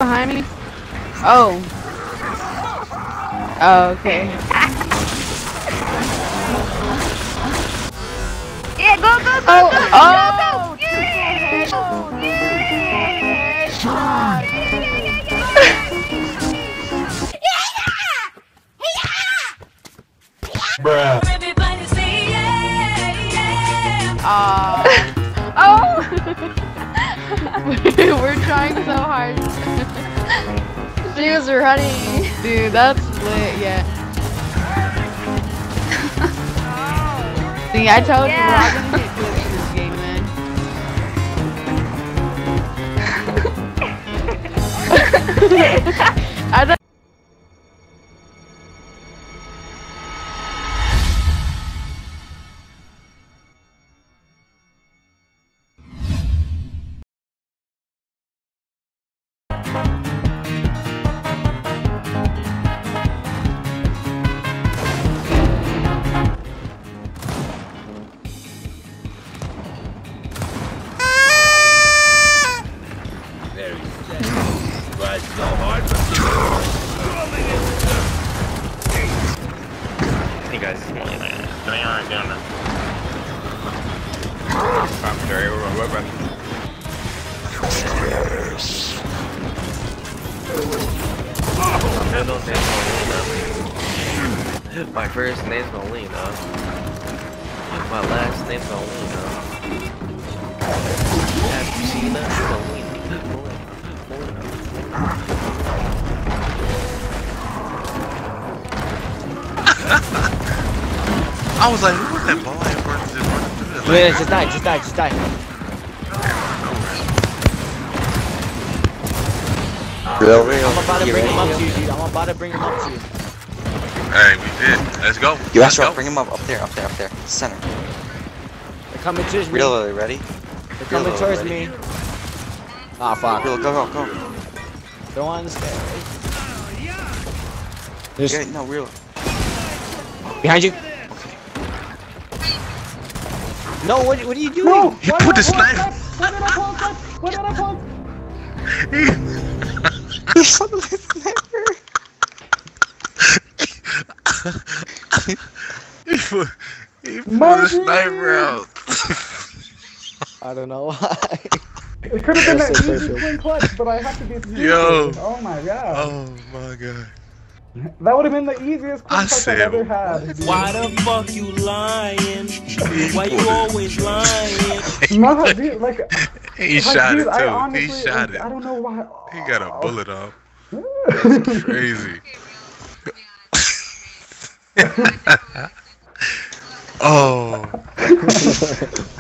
behind me? Oh. Oh, okay. Yeah, go, go, go, Oh, go, oh, go, go. Bruh. Oh. We're trying so hard. She was running. Dude, that's lit, yeah. See, I told you we're all gonna get good at this game, man. I thought Hey guys, it's Melina. Can I down there? I'm sorry, we're my first name's Melina. My last name's Melina. Have you seen that? Melina. I was like, who was that ball? Yeah, just die. Real. I'm about to bring him up to you, dude. Hey, we did. Let's go. You Astaroth, bring him up there. Center. They're coming towards me. Really ready? They're coming towards me. Ah, fuck. Real, go. They're on the stairs. Yeah, no, real. Behind you. No, what are you doing? No, he put the sniper. What did I pump? He shot the sniper. He put the sniper out. I don't know why. It could have been that easy twin clutch, but I have to be stupid. Yo. Oh my god. Oh my god. That would have been the easiest twin clutch I've ever had. Why the fuck you lying? Why you always lying? No, dude, like he shot dude, it too. honestly, He shot it. I don't know why. He got a bullet off. That's crazy. Oh.